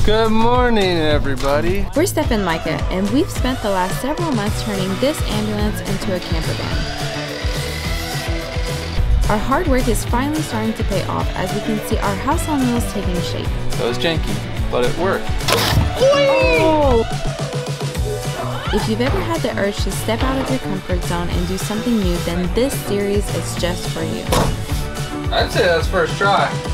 Good morning, everybody. We're Steph and Micah, and we've spent the last several months turning this ambulance into a camper van. Our hard work is finally starting to pay off as we can see our house on wheels taking shape. That was janky, but it worked. Oh! If you've ever had the urge to step out of your comfort zone and do something new, then this series is just for you. I'd say that's first try.